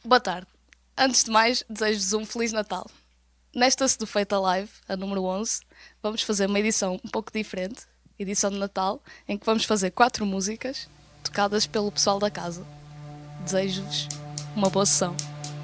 Boa tarde. Antes de mais, desejo-vos um Feliz Natal. Nesta Sedufeita Live, a número 11, vamos fazer uma edição um pouco diferente, edição de Natal, em que vamos fazer 4 músicas tocadas pelo pessoal da casa. Desejo-vos uma boa sessão.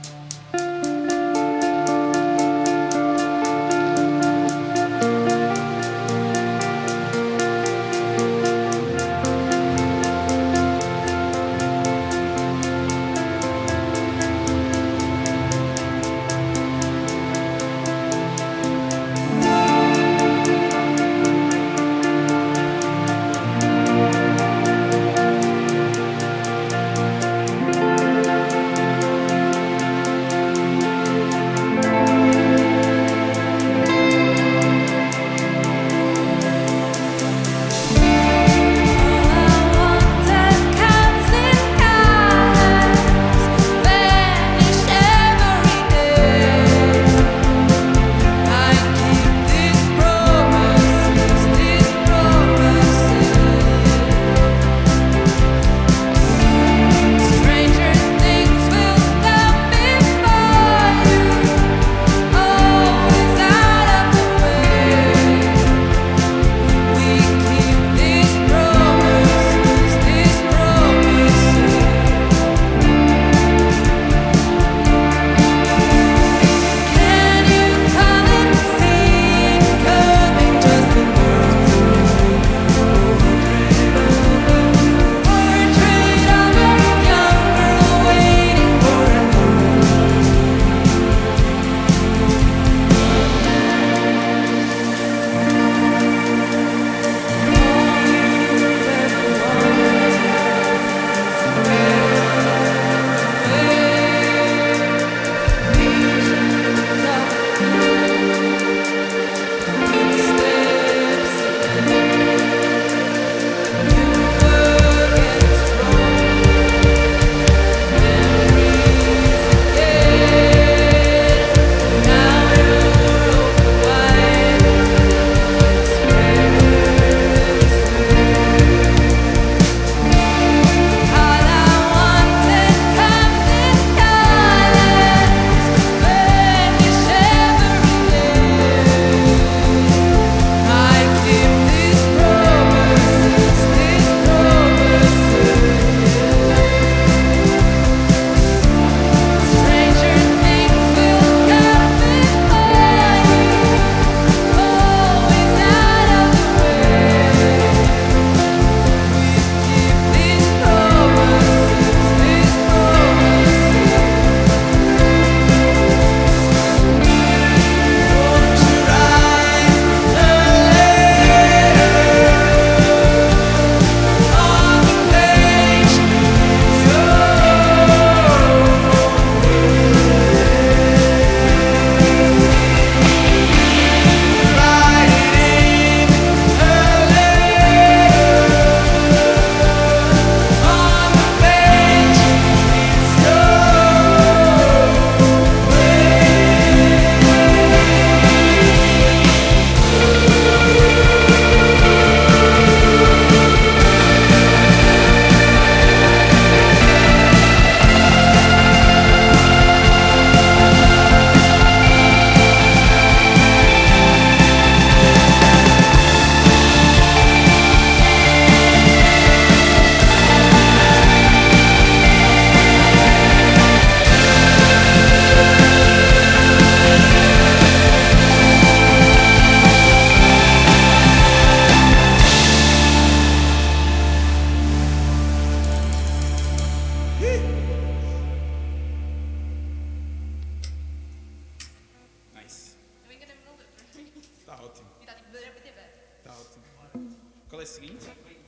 Qual é a seguinte?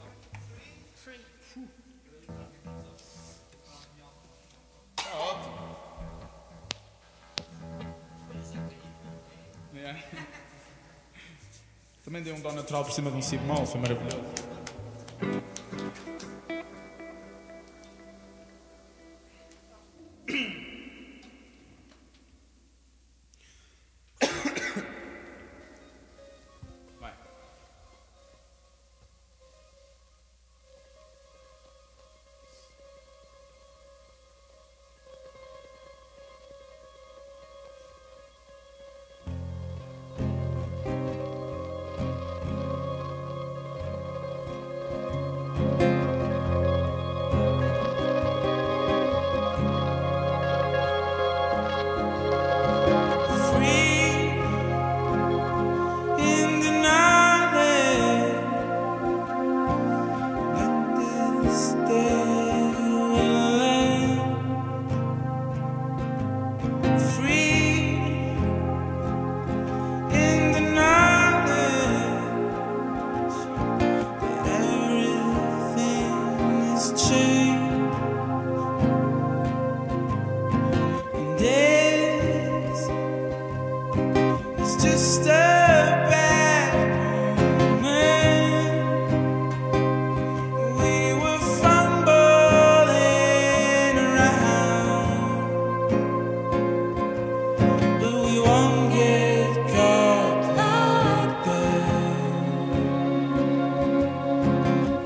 Free. Está ótimo. Yeah. Também dei um dó natural por cima de um si bemol, foi maravilhoso. Vai.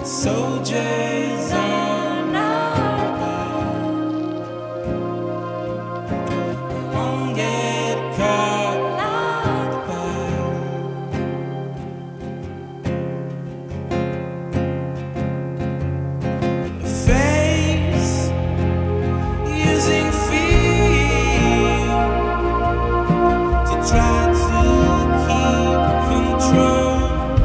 Soldiers on our back, we won't get caught like that. A face using fear to try to keep control.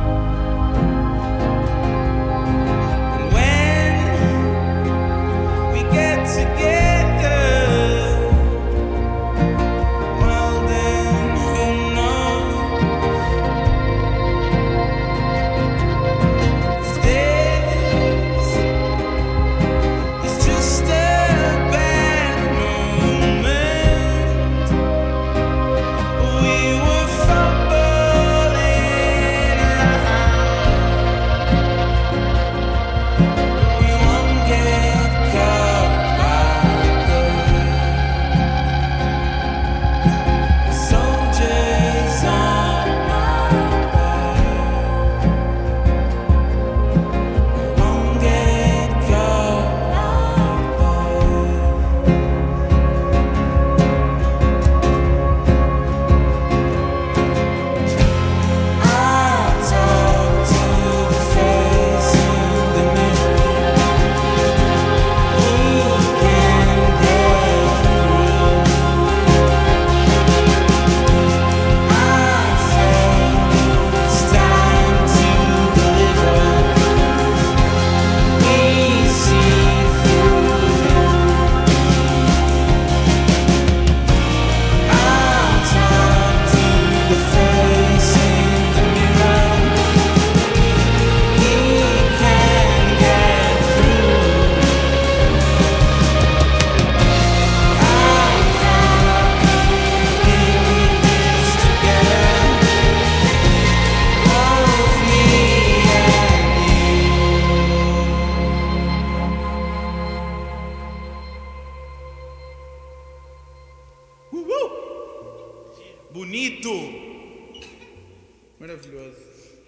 Bonito! Maravilhoso.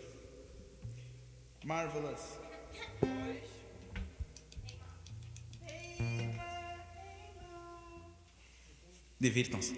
Marvelous. Divirtam-se.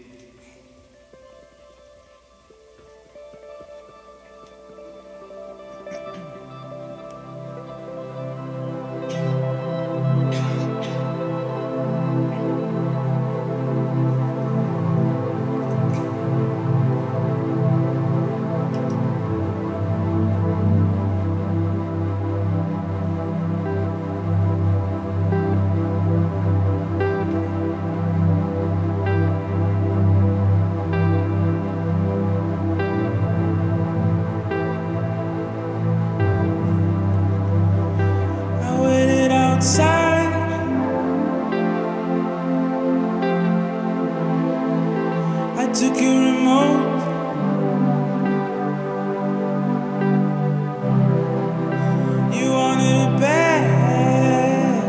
I took your remote. You wanted it bad.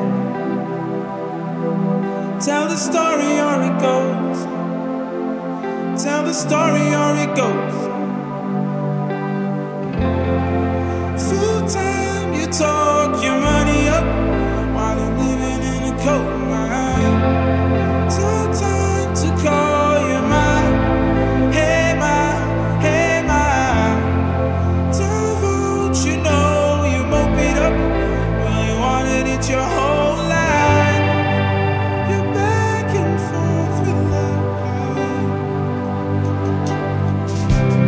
Tell the story or it goes. Tell the story or it goes. Full time you talk your money up while I'm living in a cold mine. Till time to call you mine. Hey my, tell vote you know you mope it up. Well, you wanted it your whole life. You're back and forth with love.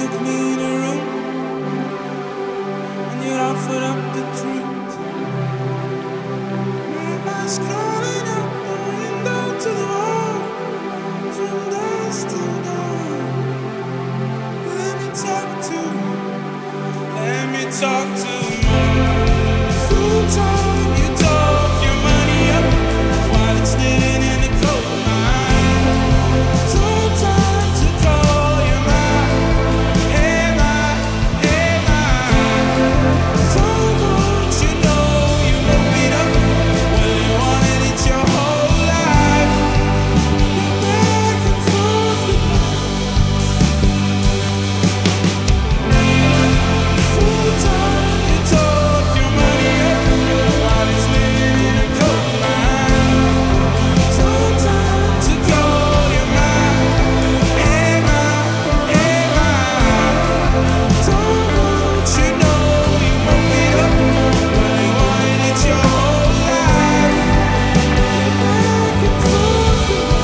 took me in a room and you offered up the truth. My eyes crawling out the window to the wall, from dusk till dawn. Let me talk to you. Let me talk to you. Full time, you talk your money up while it's living in the cold mine. So time to call you mine. Hey mine, hey mine. So won't you know you woke it up when you wanted it your whole life. You're back and forth with me. Full time, you talk your money up while it's living in a cold mine. So time to call you mine. Hey mine, hey mine. So won't you know you woke it up when you wanted it your whole life. You're back and forth with me.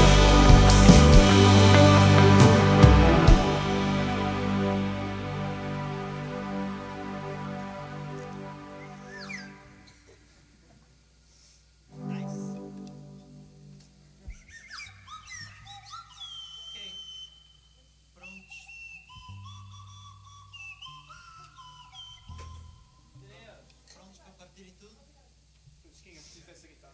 Prontos para partir e tudo? Chiquinha, preciso dessa guitarra.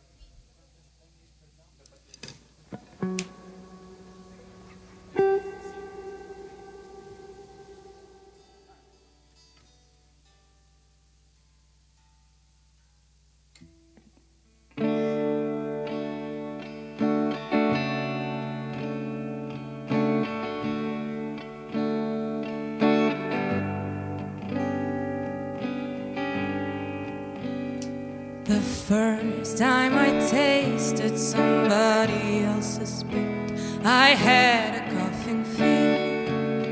The first time I tasted somebody else's spit, I had a coughing fit.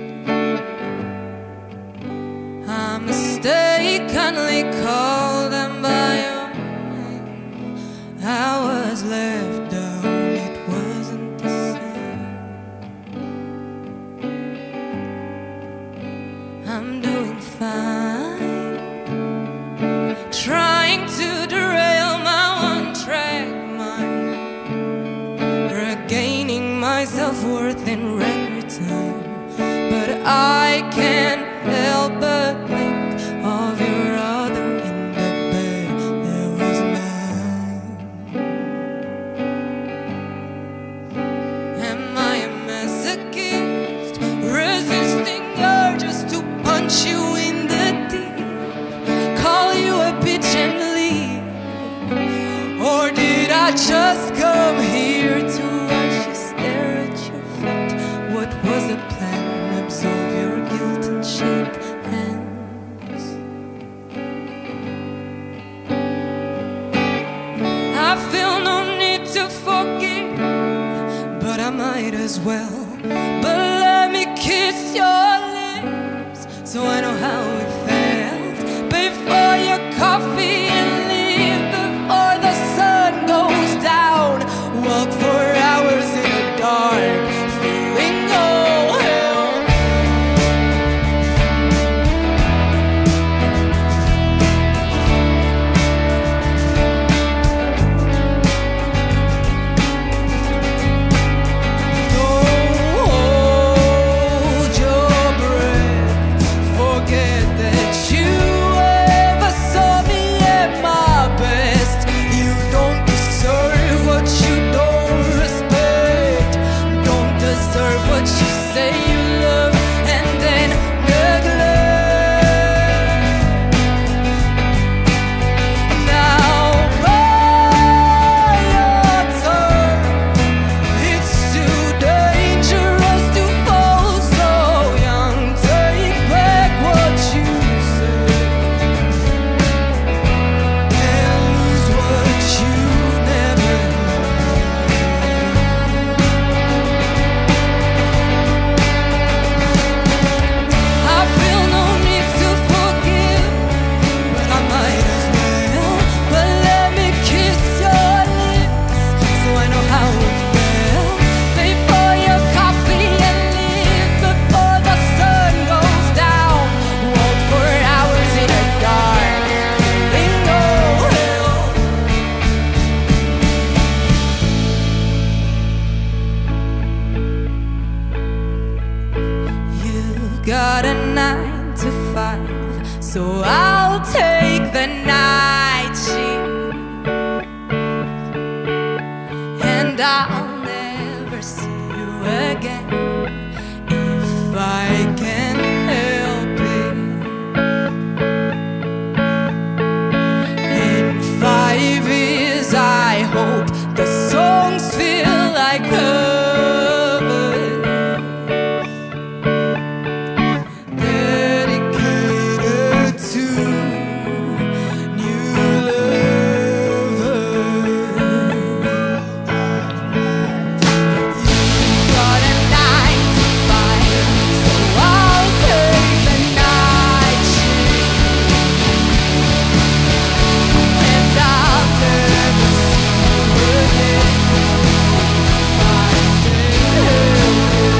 I mistakenly called them by your name. I was left down, it wasn't the same. I'm doing fine, trying to derail my one-track mind, regaining my self-worth in record time. But I can't help but think of your other in the bed. There was mine. Am I a masochist, resisting urges to punch you in the teeth, call you a bitch and leave? Or did I just come here to watch you stare at your feet? What was the plan? Absolve your guilt and shake hands. I feel no need to forgive, but I might as well. But let me kiss your lips so I know how it felt before your coffee and leave, before the sun goes down. Walk for hours in the dark, feeling no help. No got a 9 to 5, so I'll take the night shift, and I'll never see you again if I can help it. In 5 years I hope the songs feel like covers, dedicated to new lovers. You got a 9 to 5, so I'll take the night shift, and I'll never see you again if I can help it.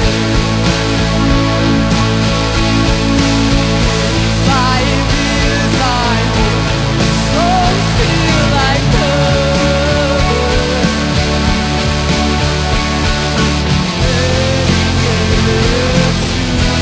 In 5 years I hope the songs feel like covers, dedicated to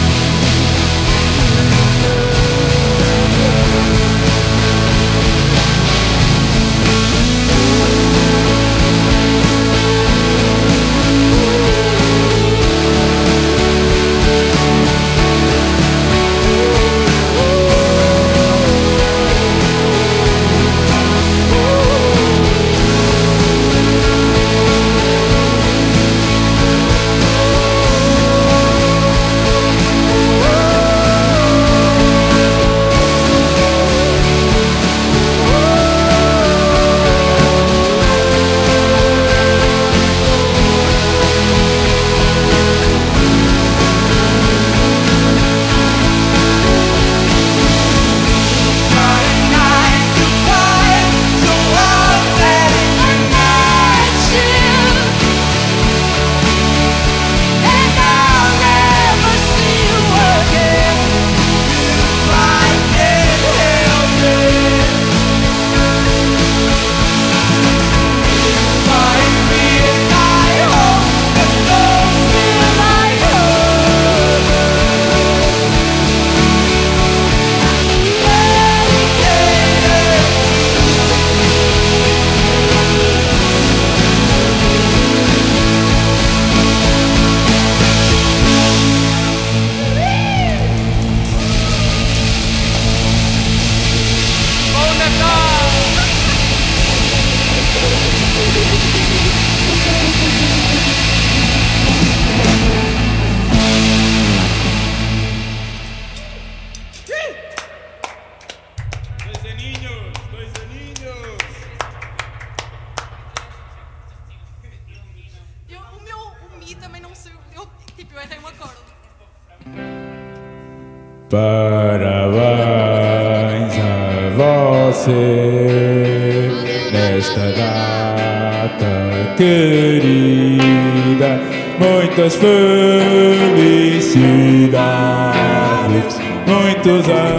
Coisa niños, coisa niños. O Mi também não sei. Eu errei um acorde. Parabéns a você nesta data querida, muitas felicidades, muitos anos.